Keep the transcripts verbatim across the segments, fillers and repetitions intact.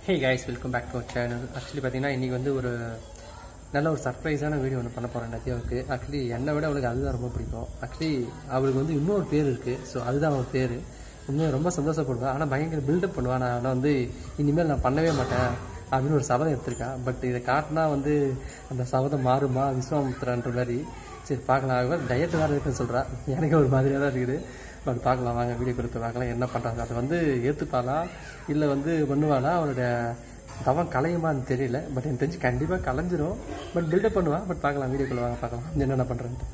Hey guys, welcome back to our channel. Actually பாத்தீங்கன்னா இன்னைக்கு வந்து ஒரு நல்ல ஒரு சர்ப்ரைஸான வீடியோ ஒன்று பண்ண போறேன் நதியாவுக்கு. ஆக்சுவலி என்னை விட அவளுக்கு அதுதான் ரொம்ப பிடிக்கும். ஆக்சுவலி அவளுக்கு வந்து இன்னொரு பேர் இருக்கு. ஸோ அதுதான் அவள் பேர். இன்னும் ரொம்ப சந்தோஷப்படுவேன். ஆனால் பயங்கர பில்டப் பண்ணுவான். நான் வந்து இனிமேல் நான் பண்ணவே மாட்டேன் அப்படின்னு ஒரு சபதம் எடுத்திருக்கேன். பட் இதை காட்டினா வந்து அந்த சபதம் மாறுமா விஸ்வாமித்ரான்ற மாதிரி. சரி பார்க்கலாம். டயட் வேறு இருக்குன்னு சொல்கிறா. எனக்கு ஒரு மாதிரியாக தான் இருக்குது. பட் பார்க்கலாம் வாங்க வீடியோ கொடுத்து பார்க்கலாம் என்ன பண்ணுறாங்க. அதை வந்து ஏற்றுப்பாளா இல்லை வந்து பண்ணுவாளா அவளுடைய தவம் கலையுமான்னு தெரியல. பட் எனக்கு தெரிஞ்சு கண்டிப்பாக கலைஞ்சிரும். பட் பில்டப் பண்ணுவான். பட் பார்க்கலாம் வீடியோக்குள்ள வாங்க பார்க்கலாம் என்னென்ன பண்ணுறேன்ட்டு.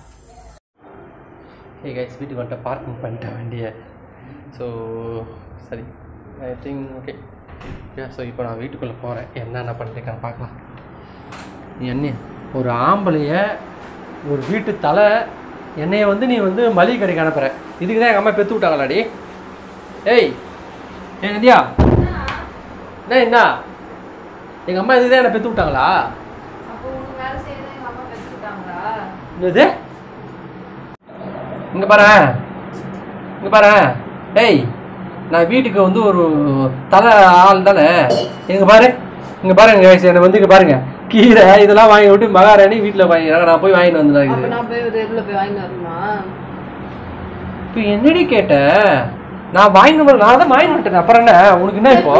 ஏ கைஸ் வீட்டுக்கு வந்துட்டு பார்க்கிங் பண்ணிட்டேன் வண்டியை. ஸோ சரி I think okay okay. So இப்போ நான் வீட்டுக்குள்ளே போகிறேன். என்னென்ன பண்ணிருக்கேன் பார்க்கலாம். என்ன ஒரு ஆம்பளைய ஒரு வீட்டு தலை என்னைய வந்து நீ வந்து மளிகை கடைக்கு அனுப்புற. இதுக்கு தான் எங்கள் அம்மா பெற்று விட்டாங்களாடி. ஏய் ஏ நதியா என்ன என்ன எங்கள் அம்மா இதுதான் என்னை பெற்று விட்டாங்களா? இது இங்கே பாரு இங்கே பாரு. ஏய் நான் வீட்டுக்கு வந்து ஒரு தலை ஆள் தானே. இங்கே பாரு இங்கே பாருங்க என்னை வந்து இங்கே பாருங்க கீரை இதெல்லாம் வாங்கி விட்டு மகாராணி வீட்டில் வாங்கிக்கிறாங்க. நான் போய் வாங்கிட்டு வந்துடுறேன். இப்போ என்னடி கேட்ட நான் வாங்கிட்டு வர நான் தான் வாங்கிட்டு வந்துட்டேன். அப்புறம் என்ன உனக்கு என்ன இப்போ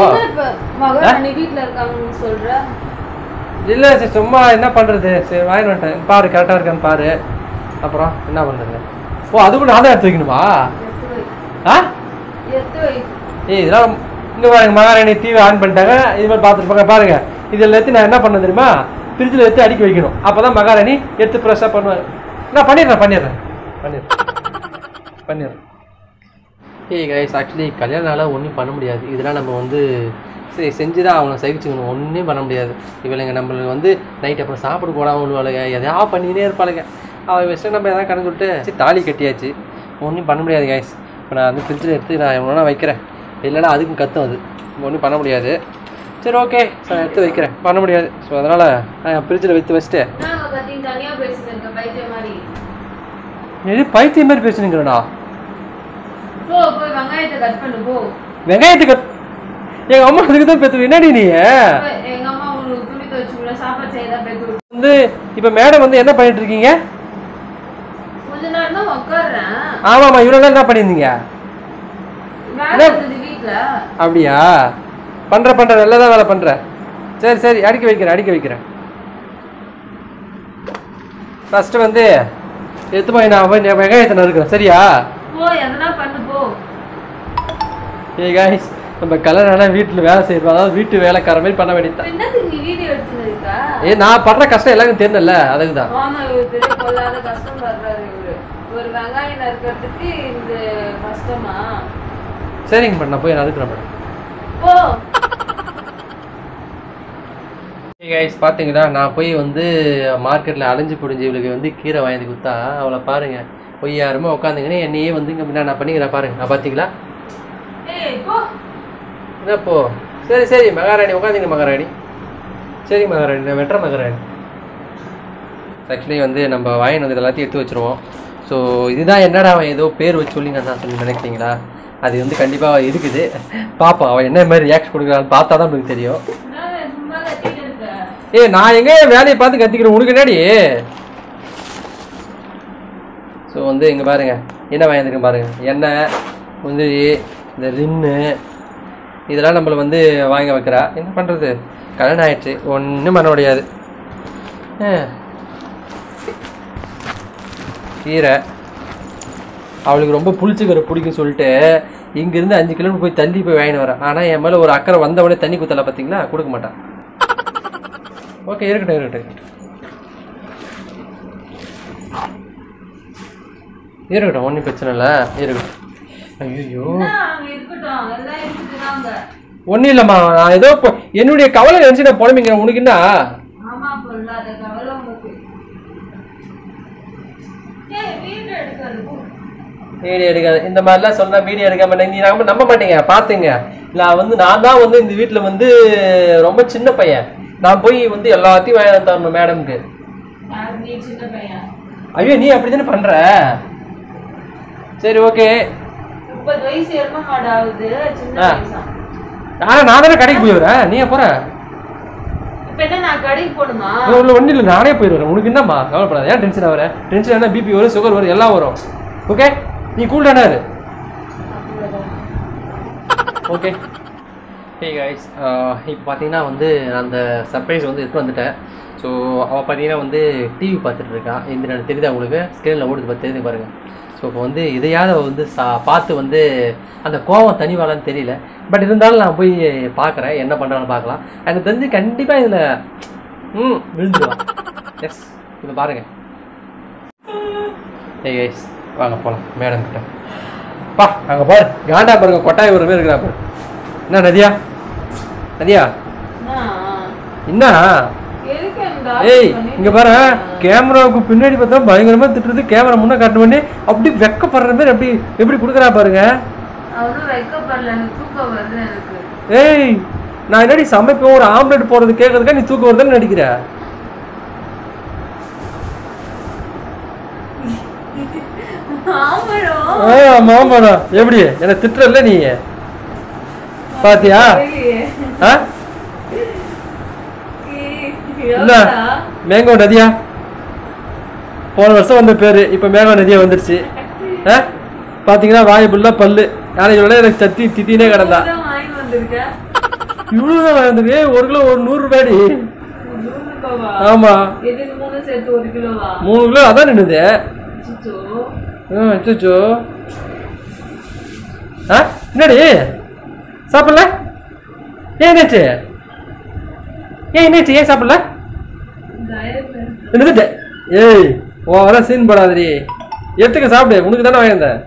இல்லை சரி சும்மா என்ன பண்ணுறது. சரி வாங்கிட்டு வந்துட்டேன் பாரு கரெக்டாக இருக்கான்னு பாரு. அப்புறம் என்ன பண்ணுறது? ஓ அதுக்கு நான் தான் எடுத்து வைக்கணுமா? ஆ ஏய் இதெல்லாம் இங்கே பாருங்க மகாராணி டிவி ஆன் பண்ணிட்டாங்க. இது மாதிரி பார்த்துருப்பாங்க பாருங்க. இதில் எடுத்து நான் என்ன பண்ண தெரியுமா ஃப்ரிட்ஜில் எடுத்து அடிக்க வைக்கணும். அப்போ தான் மகாராணி எடுத்து ஃப்ரெஷ்ஷாக பண்ணுவார். நான் பண்ணிடுறேன் பண்ணிடுறேன் பண்ணிடுறேன் பண்ணிடுறேன். ஏய் கைஸ் ஆக்சுவலி கல்யாணம்னால ஒன்றும் பண்ண முடியாது. இதெல்லாம் நம்ம வந்து சரி செஞ்சு தான் அவங்கள சகிச்சுக்கணும். ஒன்றும் பண்ண முடியாது. இவளுங்க நம்மளுக்கு வந்து நைட் அப்புறம் சாப்பிட போடாமல் விடுவாளுங்க. எதாவது பண்ணினே இருப்பாளுங்க. அவள் விஷயம் நம்ம எதாவது கணக்கு விட்டு சரி தாலி கட்டியாச்சு. ஒன்றும் பண்ண முடியாது கைஸ். இப்போ நான் வந்து ஃப்ரிட்ஜில் எடுத்து நான் எவ்வளோனா வைக்கிறேன். இல்லைன்னா அதுக்கும் கத்தும். அது ஒன்றும் பண்ண முடியாது. சரி ஓகே சார் எடுத்து வைக்கிறேன். பண்ண முடியாது. ஸோ அதனால் நான் ஃப்ரிட்ஜில் வைத்து வச்சுட்டு எது பைத்தியம் மாதிரி பேசுனீங்களா? வெங்காயத்தை கட் எங்கள் அம்மா அதுக்கு தான் பேத்து என்னடி நீ வந்து இப்போ மேடம் வந்து என்ன பண்ணிட்டு இருக்கீங்க? ஆமாம்மா இவ்வளோ நாள் என்ன பண்ணியிருந்தீங்க? அப்படியா பண்ற பண்ற நல்லதான் வேலை பண்ற. சரி சரி அடிக்க வைக்கிறேன் அடிக்க வைக்கிறேன். ஃபர்ஸ்ட் வந்து எடுத்து போய் நான் வெங்காயத்தை நறுக்கிறேன். சரியா? ஏ கைஸ் நம்ம கல்யாணம் வீட்டில் வேலை செய்யறோம். அதாவது வீட்டு வேலைக்கார மாதிரி பண்ண வேண்டியது. ஏ நான் படுற கஷ்டம் எல்லாருக்கும் தெரியல. அதுக்கு தான் சரிங்க மேடம் நான் போய் நறுக்கிறேன் மேடம். கைஸ் பார்த்தீங்களா நான் போய் வந்து மார்க்கெட்டில் அலைஞ்சு பிடிஞ்சி இவளுக்கு வந்து கீரை வாங்கி கொடுத்தா அவளை பாருங்க போய் யாருமே உட்காந்துங்கன்னு என்னையே வந்து இங்கே நான் பண்ணிக்கிறேன் பாருங்க. நான் பார்த்தீங்களா என்னப்போ சரி சரி மகாராணி உட்காந்துங்க மகாராணி. சரி மகாராணி நான் வெட்டுற மகாராணி. ஆக்சுவலி வந்து நம்ம வாங்கிட்டு வந்து எல்லாத்தையும் எடுத்து வச்சுருவோம். ஸோ இதுதான் என்னடா அவன் ஏதோ பேர் வச்சு சொல்லி நான் சொல்லி நினைக்கிறீங்களா? அது வந்து கண்டிப்பாக இருக்குது. பார்ப்போம் அவன் என்ன மாதிரி ரியாக்ஷன் கொடுக்குறான்னு பார்த்தா தான் உங்களுக்கு தெரியும். ஏ நான் எங்க வேலையை பார்த்து கத்திக்கிறேன் உனக்கு என்னடி? ஸோ வந்து இங்கே பாருங்க என்ன வாங்கியிருக்கேன் பாருங்க. எண்ணெய் முந்திரி இந்த ரின்னு இதெல்லாம் நம்மளை வந்து வாங்க வைக்கிறா. என்ன பண்ணுறது கல்யாணம் ஆயிடுச்சு ஒன்றும் பண்ண முடியாது. கீரை அவளுக்கு ரொம்ப புளிச்சுக்கிற பிடிக்கும் சொல்லிட்டு இங்கேருந்து அஞ்சு கிலோமீட்டர் போய் தள்ளி போய் வாங்கிட்டு வரேன். ஆனால் என் மேலே ஒரு அக்கறை வந்தவொடனே தண்ணி குத்தலை பார்த்தீங்களா கொடுக்க மாட்டான். ஓகே இருக்கட்டும் இருக்கட்டும் இருக்கட்டும் ஒன்றும் பிரச்சனை இல்லை இருக்கட்டும். ஐயோ ஒன்றும் இல்லைம்மா நான் ஏதோ என்னுடைய கவலை நினச்சி நான் புலம்பிங்க. உனக்கு என்ன வீடியோ எடுக்காது இந்த மாதிரிலாம் சொன்னா வீடியோ எடுக்காம நீ நம்ம நம்ப மாட்டீங்க. பாத்துங்க நான் வந்து நான் தான் வந்து இந்த வீட்டுல வந்து ரொம்ப சின்ன பையன். நான் போய் வந்து எல்லாத்தையும் வாங்கி தரணும் மேடம்க்கு. ஐயோ நீ அப்படித்தானே பண்ற? சரி ஓகே முப்பது வயசு எருமை மாடு ஆகுது சின்ன வயசா ஆனா நான் தானே கடைக்கு போய் வரேன், நீ போற? இப்ப என்ன நான் கடைக்கு போணுமா? இல்ல வண்டி இல்ல, நானே போயிடுறேன். உனக்கு என்னம்மா கவலைப்படாத, ஏன் டென்ஷன் ஆகுற? டென்ஷன் ஆனா பிபி வரும், சுகர் வரும், எல்லாம் வரும். ஓகே, நீ கூல் தானே இரு. ஓகே. ஹே கைஸ், இப்போ பார்த்தீங்கன்னா வந்து அந்த சர்ப்ரைஸ் வந்து எடுத்து வந்துட்டேன். ஸோ அவள் பார்த்தீங்கன்னா வந்து டிவி பார்த்துட்டு இருக்கா. இந்த எனக்கு தெரியுது அவங்களுக்கு ஸ்க்ரீனில் ஓடுது பார்த்து தெரியுது பாருங்கள். ஸோ இப்போ வந்து இதையாவது வந்து சா பார்த்து வந்து அந்த கோவம் தனிவாளான்னு தெரியல. பட் இருந்தாலும் நான் போய் பார்க்குறேன், என்ன பண்ணுறான்னு பார்க்கலாம். எனக்கு தெரிஞ்சு கண்டிப்பாக இதில் ம் விழுந்துடுவான். எஸ், இப்போ பாருங்கள். ஹே கைஸ், வாங்க போகலாம் மேடம் கிட்ட. பா அங்கே பாரு, காண்டா பாருங்க, கொட்டாய் ஒரு பேர் இருக்கிறா பாரு. என்ன நதியா? நதியா என்ன? ஏய் இங்க பாரு, கேமராவுக்கு பின்னாடி பார்த்தா பயங்கரமா திட்டுறது, கேமரா முன்ன காட்ட பண்ணி அப்படி வெக்கப்படுற மாதிரி அப்படி எப்படி கொடுக்குறா பாருங்க. ஏய் நான் என்னடி சமைப்பேன், ஒரு ஆம்லெட் போடுறது கேட்கறதுக்கா நீ தூக்கம் வருதுன்னு நடிக்கிற? மாமரா எப்படி என்ன திட்டுறல நீ பாத்தியா? இல்ல மேங்கோ நதியா போன வருஷம் வந்த பேரு, இப்ப மேங்கோ நதியா வந்துருச்சு. பாத்தீங்கன்னா வாய் புல்லா பல்லு. நாளைக்கு எனக்கு சத்தி திட்டினே கிடந்தா. இவ்வளவுதான் வாங்கிருக்கு, ஒரு கிலோ ஒரு நூறு ரூபாடி. ஆமா மூணு கிலோ அதான் நின்னுது. அச்சோ என்னடி சாப்பிடல? ஏன் என்னாச்சு? ஏன் என்னாச்சு? ஏன் சாப்பிடல? ஏய் ஓவரா சீன் போடாதடி, எடுத்துக்க சாப்பிடு, உனக்கு தானே வாங்கியிருந்தேன்.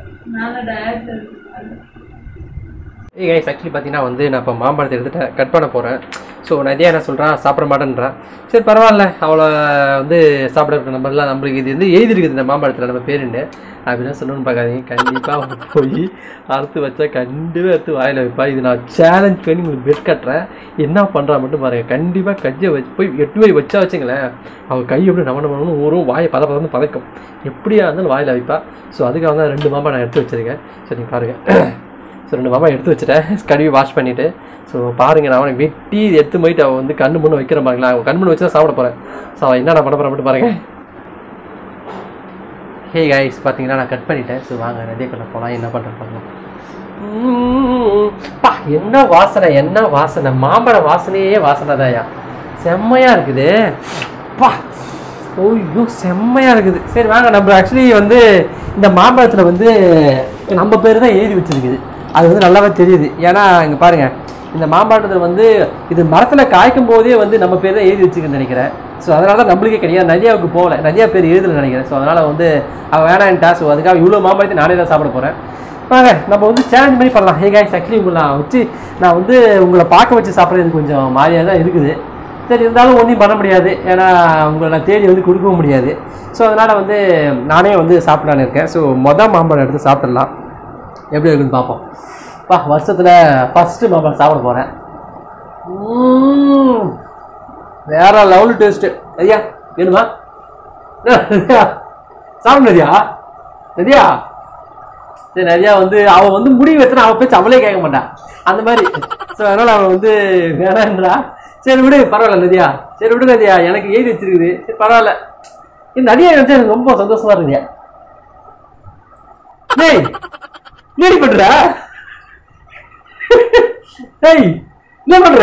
ஏய் கைஸ், ஆக்சுவலி பார்த்தீங்கன்னா வந்து நான் இப்போ மாம்பழத்தை எடுத்துகிட்டேன், கட் பண்ண போகிறேன். ஸோ நதியா என்ன சொல்கிறான், சாப்பிட மாட்டேன்றான். சரி பரவாயில்ல, அவளை வந்து சாப்பிட நம்மளாம் நம்மளுக்கு இது வந்து எழுதிருக்குது இந்த மாம்பழத்தில் நம்ம பேருண்டு அப்படின்னு சொல்லணும்னு பார்க்காதீங்க. கண்டிப்பாக அவங்க போய் அறுத்து வச்சா கண்டிப்பாக எடுத்து வாயில் வைப்பா. இது நான் சேலஞ்ச் பண்ணி உங்களுக்கு பெட் கட்டுறேன், என்ன பண்ணுறா மட்டும் பாருங்கள். கண்டிப்பாக கையை வச்சு போய் எட்டு போய் வச்சா வச்சுங்களேன், அவள் கை எப்படி நம்ம பண்ணணும் ஊரும் வாயை பத பதன்னு பதைக்கும், எப்படியா இருந்தாலும் வாயில் வைப்பா. ஸோ அதுக்காக தான் ரெண்டு மாம்பழம் நான் எடுத்து வச்சுருக்கேன். சரி நீங்கள் பாருங்கள். ஸோ ரெண்டு மாமா எடுத்து வச்சுட்டேன், கழுவி வாஷ் பண்ணிவிட்டு. ஸோ பாருங்கள், நான் அவனை வெட்டி எடுத்து போயிட்டு அவள் வந்து கண்ணு முன்னே வைக்கிற பாருங்களா, அவன் கண் முன்னே வச்சு தான் சாப்பிட போகிறேன். ஸோ அவன் என்ன நான் பண்ண போகிறேன் மட்டும் பாருங்கள். ஹே கைஸ், பார்த்தீங்கன்னா நான் கட் பண்ணிட்டேன். ஸோ வாங்க நதியா கண்ண போகலாம், என்ன பண்ணுறேன் பாருங்கள். பா என்ன வாசனை, என்ன வாசனை, மாம்பழ வாசனையே வாசனை தான்யா, செம்மையாக இருக்குது. பா ஓய்யோ செம்மையாக இருக்குது. சரி வாங்க, நம்ம ஆக்சுவலி வந்து இந்த மாம்பழத்தில் வந்து நம்ம பேர் தான் எழுதி வச்சுருக்குது, அது வந்து நல்லாவே தெரியுது. ஏன்னா இங்கே பாருங்கள், இந்த மாம்பழத்தில் வந்து இது மரத்தில் காய்க்கும் போதே வந்து நம்ம பேர் தான் எழுதி வச்சுக்கன்னு நினைக்கிறேன். ஸோ அதனால தான் நம்மளுக்கே கிடையாது, நதியாவுக்கு போகல, நதியா பேர் எழுதலை நினைக்கிறேன். ஸோ அதனால் வந்து அவள் வேணான்ட்டா. ஸோ அதுக்காக இவ்வளோ மாம்பழத்தை நானே தான் சாப்பிட போகிறேன். வாங்க நம்ம வந்து சேலஞ்ச் பண்ணி பண்ணலாம். ஹே கைஸ், ஆக்சுவலி உங்களை நான் வச்சு நான் வந்து உங்களை பார்க்க வச்சு சாப்பிட்றது கொஞ்சம் மாதிரியாக தான் இருக்குது. சரி இருந்தாலும் ஒன்றும் பண்ண முடியாது, ஏன்னா உங்களை நான் தேடி வந்து கொடுக்கவும் முடியாது. ஸோ அதனால் வந்து நானே வந்து சாப்பிடலான்னு இருக்கேன். ஸோ மொதல் மாம்பழம் எடுத்து சாப்பிட்றலாம், எப்படி இருக்குன்னு பார்ப்போம். பா வருஷத்தில் ஃபஸ்ட்டு மாம்பழம் சாப்பிட போகிறேன். வேற லெவல் டேஸ்ட்டு. நதியா வேணுமா? சாப்பிட நதியா? நதியா சரி, நதியா வந்து அவள் வந்து முடிவு வச்சுனா அவள் பேச்சு அவளே கேட்க மாட்டான் அந்த மாதிரி. ஸோ அதனால் அவள் வந்து வேணான்றா. சரி விடு, பரவாயில்ல நதியா, சரி விடு நதியா, எனக்கு எழுதி வச்சிருக்குது, சரி பரவாயில்ல. நதியா நினைச்சா எனக்கு ரொம்ப சந்தோஷமா இருக்குங்க. டேய் என்னடி பண்ற? டேய் என்ன பண்ற?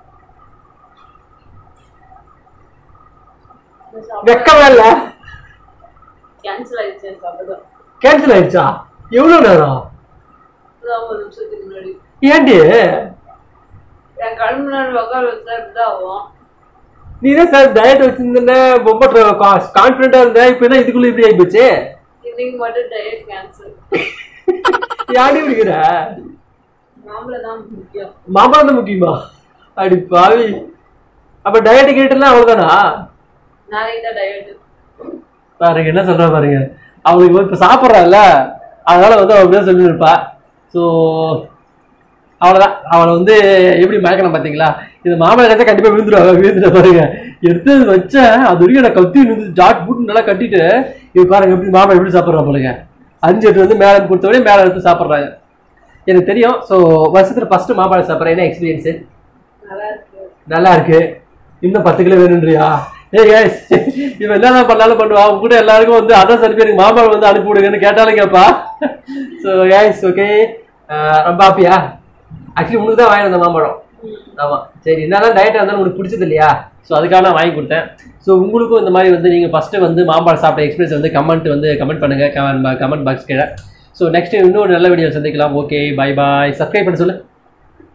வெக்கமா இல்ல? கேன்சல் ஆயிடுச்சு. சாப்பிடுறோம் கேன்சல் ஆயிடுச்சா? எவ்வளவு நேரம்? ஒரு நிமிஷத்துக்கு முன்னாடி. ஏன்டி? என் கண் முன்னாடி உட்கார வச்சா இப்படிதான் ஆகும். நீ தான் சார் டயட் வச்சிருந்த, ரொம்ப கான்ஃபிடண்டா இருந்த, இப்ப என்ன இதுக்குள்ள இப்படி ஆகி போச்சு? இன்னைக்கு மட்டும் டயட் கேன்சல். யாடி இருக்கிற? மாம்பழம் தான் முக்கியம். மாம்பழம் தான் முக்கியமா? அடி பாவி, அப்ப டயட் கேட்டெல்லாம் அவ்வளவுதானா? நாளைக்கு தான் டயட். பாருங்க என்ன சொல்ற பாருங்க, அவளுக்கு இப்ப சாப்பிட்றாள்ல, அதனால வந்து அவள் அப்படிதான் சொல்லியிருப்பா. ஸோ அவ்வளோதான், அவளை வந்து எப்படி மயக்கணும் பார்த்தீங்களா? இது மாம்பழம் எடுத்தா கண்டிப்பாக விழுந்துருவாங்க. விழுந்துட்ட பாருங்க, எடுத்து வச்சேன், அது வரைக்கும் நான் கத்தி விழுந்து ஜாட் பூட்டு நல்லா கட்டிட்டு, இது பாருங்க எப்படி மாம்பழம் எப்படி சாப்பிட்றா பாருங்க. அஞ்சு எட்டு வந்து மேலே கொடுத்தவொடனே மேலே எடுத்து சாப்பிட்றாங்க. எனக்கு தெரியும். ஸோ வருஷத்துல ஃபர்ஸ்ட் மாம்பழம் சாப்பிட்றேன். என்ன எக்ஸ்பீரியன்ஸு? நல்லா இருக்கு. நல்லா இருக்கு. இன்னும் பத்து கிலோ வேணுன்றியா? ஏ கேஸ் இவன் என்ன பண்ணாலும் பண்ணுவா. அவங்க கூட எல்லாருக்கும் வந்து அதான் சரி எனக்கு மாம்பழம் வந்து அனுப்பி விடுங்கன்னு கேட்டாலும் கேட்பா. ஸோ கேஸ் ஓகே ரொம்ப ஹாப்பியா? ஆக்சுவலி உனக்கு தான் வாங்கி வந்த மாம்பழம். ஆமாம் சரி என்னதான் டயட்டாக இருந்தாலும் உனக்கு பிடிச்சது இல்லையா? ஸோ அதுக்காக நான் வாங்கி கொடுத்தேன். ஸோ உங்களுக்கும் இந்த மாதிரி வந்து நீங்கள் ஃபஸ்ட்டு வந்து மாம்பழம் சாப்பிட்ட எக்ஸ்பீரியன்ஸ் வந்து கமெண்ட் வந்து கமெண்ட் பண்ணுங்கள் கமெண்ட் கமெண்ட் பாக்ஸ் கீழே. ஸோ நெக்ஸ்ட் இன்னொரு நல்ல வீடியோ சந்திக்கலாம். Okay bye bye. சப்ஸ்கிரைப் பண்ண சொல்லு.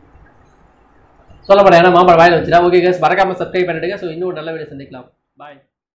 சொல்ல மாட்டேன் ஏன்னா மாம்பழம் வாயில் வச்சுட்டா. ஓகே கேஸ் மறக்காமல் சப்ஸ்கிரைப் பண்ணிடுங்க. ஸோ இன்னொரு நல்ல வீடியோ சந்திக்கலாம். பாய்.